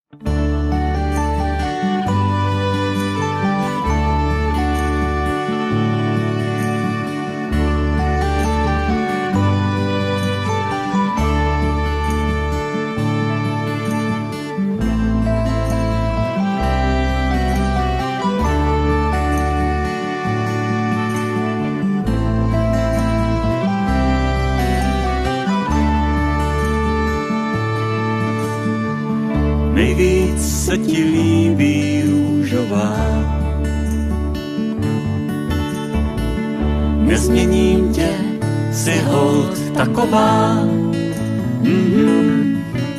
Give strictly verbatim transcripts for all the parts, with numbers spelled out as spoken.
Nejvíc se ti líbí růžová. Nezměním tě, jsi holt taková. Mm-hmm.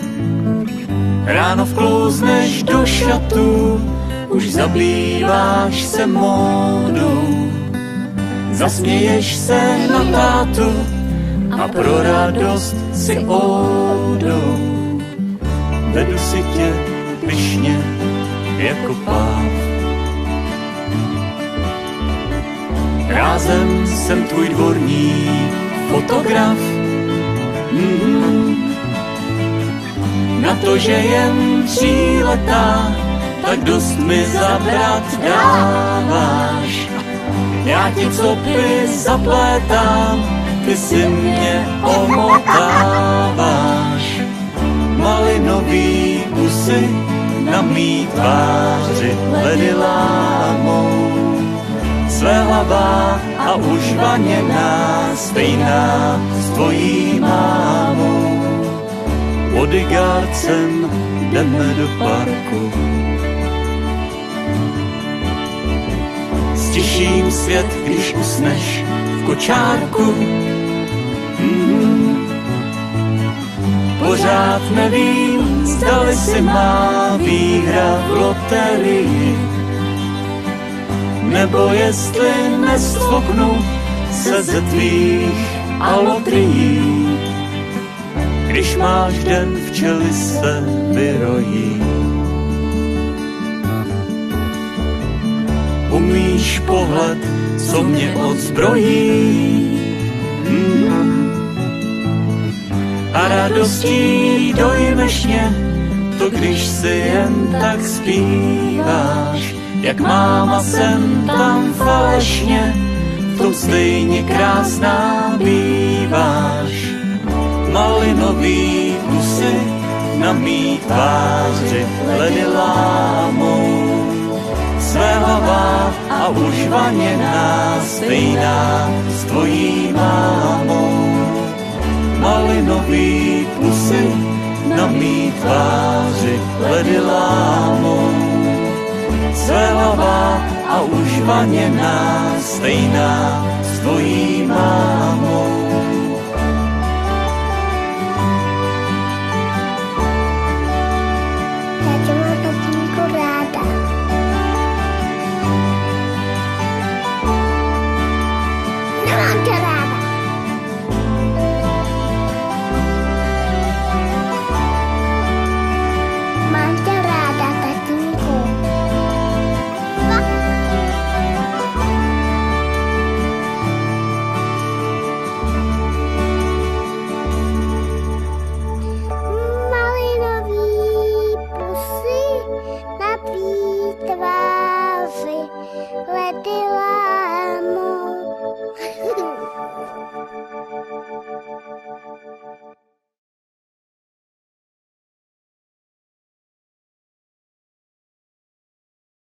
Ráno vklouzneš do šatů, už zabýváš se módou. Zasměješ se na tátu a pro radost si oudou. Vedu si tě pyšně jako páv. Rázem jsem tvůj dvorní fotograf. Mm-hmm. Na to, že jen tříletá, tak dost mi zabrat dáváš. Já ti copy zaplétám, ty si mě omotáváš. Malinový pusy na mý tváři ledy lámou. Svéhlavá a už vaněná, stejná s tvojí mámou. Bodyguardcem jdeme do parku. Stiším svět, když usneš v kočárku. Mm-hmm. Pořád nevím, zdali si má výhra v loterii, nebo jestli nestfoknu se ze tvých alotrií. Když máš den, včely se vyrojí. Umíš pohled, co mě odzbrojí. Mm. A radostí dojmeš mě, to když si jen tak zpíváš. Jak máma sem tam falešně, v tom stejně krásná býváš. Malinový kusy na mý tváři ledy lámou. Svéhlavá a už vaněná, stejná s tvojí mámou. Malinový pusy na mý tváři ledy lámou. Svéhlavá a už vaněná, stejná s tvojí mámou.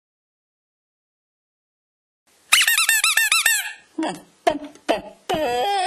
Ba, ba, ba, ba.